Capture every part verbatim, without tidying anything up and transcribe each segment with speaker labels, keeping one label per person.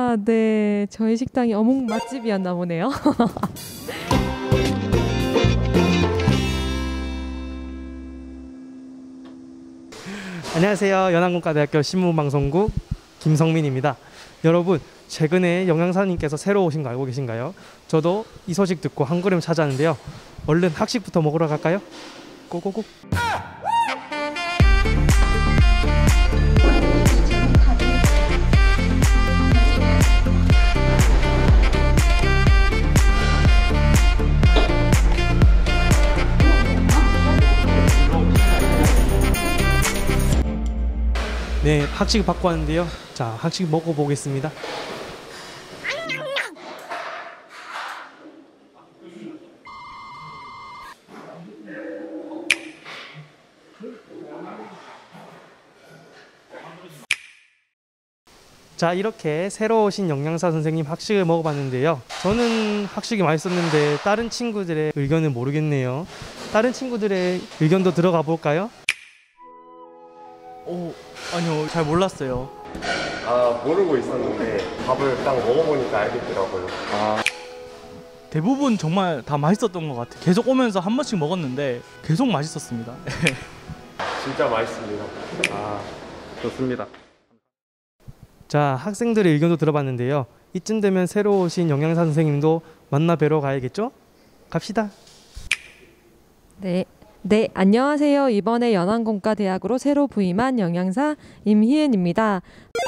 Speaker 1: 아, 네. 저희 식당이 어묵 맛집이었나 보네요.
Speaker 2: 안녕하세요. 연안공과대학교 신문방송국 김성민입니다. 여러분, 최근에 영양사님께서 새로 오신 거 알고 계신가요? 저도 이 소식 듣고 한 걸음 찾아왔는데요. 얼른 학식부터 먹으러 갈까요? 고고고. 네, 학식 받고 왔는데요. 자, 학식 먹어보겠습니다. 자, 이렇게 새로 오신 영양사 선생님 학식을 먹어봤는데요. 저는 학식이 맛있었는데 다른 친구들의 의견은 모르겠네요. 다른 친구들의 의견도 들어가 볼까요?
Speaker 3: 오, 아니요, 잘 몰랐어요.
Speaker 4: 아, 모르고 있었는데 밥을 딱 먹어보니까 알겠더라고요. 아.
Speaker 3: 대부분 정말 다 맛있었던 것 같아요. 계속 오면서 한 번씩 먹었는데 계속 맛있었습니다.
Speaker 4: 진짜 맛있습니다. 아, 좋습니다.
Speaker 2: 자, 학생들의 의견도 들어봤는데요. 이쯤 되면 새로 오신 영양사 선생님도 만나 뵈러 가야겠죠? 갑시다.
Speaker 1: 네. 네, 안녕하세요. 이번에 연안공과대학으로 새로 부임한 영양사 임희은입니다.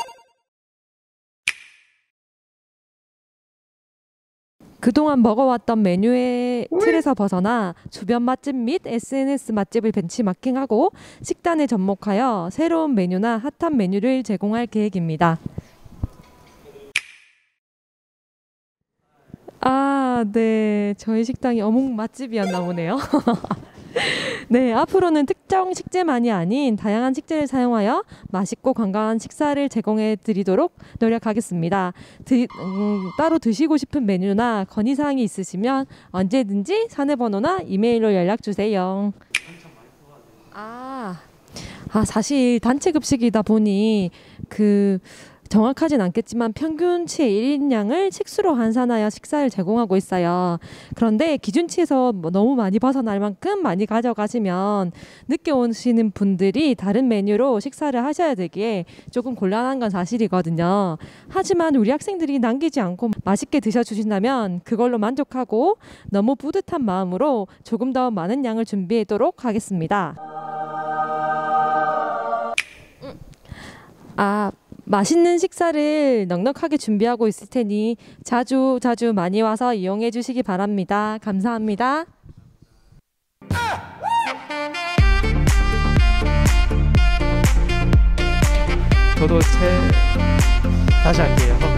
Speaker 1: 그동안 먹어왔던 메뉴의 틀에서 벗어나 주변 맛집 및 에스엔에스 맛집을 벤치마킹하고 식단에 접목하여 새로운 메뉴나 핫한 메뉴를 제공할 계획입니다. 아, 네. 저희 식당이 어묵 맛집이었나 보네요. 네, 앞으로는 특정 식재만이 아닌 다양한 식재를 사용하여 맛있고 건강한 식사를 제공해 드리도록 노력하겠습니다. 드, 음, 따로 드시고 싶은 메뉴나 건의사항이 있으시면 언제든지 사내번호나 이메일로 연락주세요. 아, 아 사실 단체 급식이다 보니 그 정확하진 않겠지만 평균치의 일 인량을 식수로 환산하여 식사를 제공하고 있어요. 그런데 기준치에서 뭐 너무 많이 벗어날 만큼 많이 가져가시면 늦게 오시는 분들이 다른 메뉴로 식사를 하셔야 되기에 조금 곤란한 건 사실이거든요. 하지만 우리 학생들이 남기지 않고 맛있게 드셔주신다면 그걸로 만족하고 너무 뿌듯한 마음으로 조금 더 많은 양을 준비하도록 하겠습니다. 아, 맛있는 식사를 넉넉하게 준비하고 있을 테니 자주 자주 많이 와서 이용해 주시기 바랍니다. 감사합니다.
Speaker 2: 저도 제... 다시 할게요.